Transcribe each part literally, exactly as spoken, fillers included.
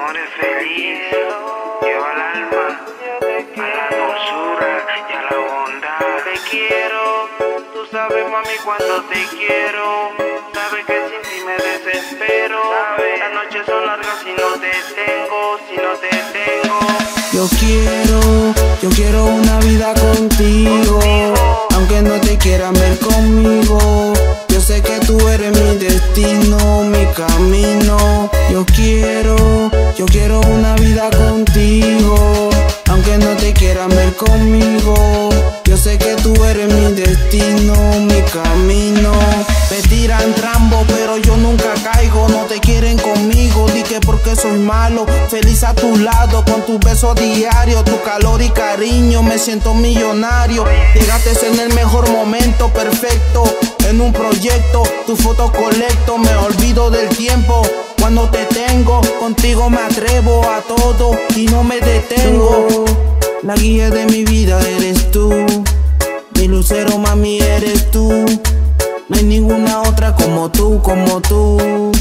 amor es feliz, lleva al alma a la dulzura y a la bondad. Te quiero, tú sabes, mami, cuando te quiero. Sabes que sin ti me desespero. Las noches son largas si no te tengo, si no te tengo. Yo quiero, yo quiero una vida contigo, aunque no te quieran ver conmigo. Yo sé que tú eres mi destino, mi camino. Yo quiero, yo quiero una vida contigo, aunque no te quieran ver conmigo. Yo sé que tú eres mi destino, mi camino. Me tiran trambo, pero yo nunca caigo. No te quieren conmigo, di que porque soy malo. Feliz a tu lado, con tus besos diarios, tu calor y cariño, me siento millonario. Llegaste en el mejor momento, perfecto. En un proyecto, tu foto colecto. Me olvido del tiempo cuando te tengo. Contigo me atrevo a todo y no me detengo. La guía de mi vida eres tú, mi lucero, mami, eres tú. No hay ninguna otra como tú, como tú.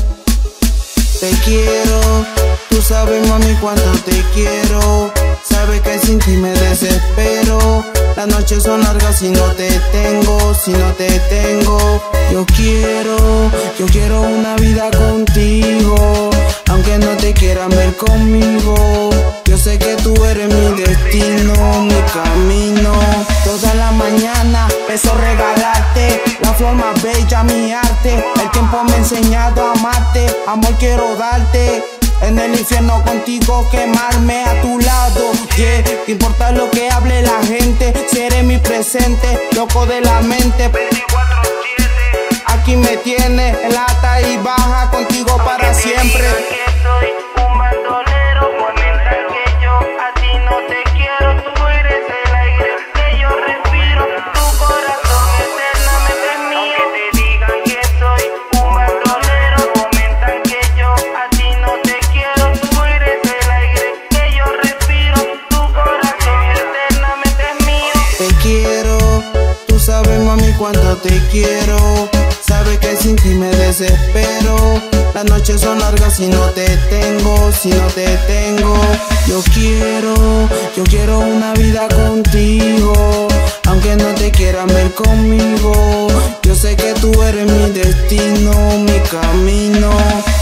Te quiero, tú sabes, mami, cuánto te quiero. Sabes que sin ti me desespero. Las noches son largas si no te tengo, si no te tengo. Yo quiero, yo quiero una vida contigo, aunque no te quieran ver conmigo. Yo sé que tú eres mi destino, mi camino. Toda la mañana pienso regalarte la flor más bella, mi arte. El tiempo me ha enseñado a amarte, amor quiero darte. En el infierno contigo quemarme a tu lado, yeah. No importa lo que hable la gente, seré mi presente, loco de la mente. veinticuatro siete. Aquí me tienes, en la alta y baja, contigo para siempre. Que soy un bandolero, comentan que yo a ti no te quiero. Tú eres el aire que yo respiro, tu corazón eternamente es mío. Aunque te digan que soy un bandolero, comentan que yo a ti no te quiero. Tú eres el aire que yo respiro, tu corazón eternamente es mío. Te quiero, tú sabes, mami, cuánto te quiero. Sabes que sin ti me desespero. Las noches son largas si no te tengo, si no te tengo. Yo quiero, yo quiero una vida contigo, aunque no te quieran ver conmigo. Yo sé que tú eres mi destino, mi camino.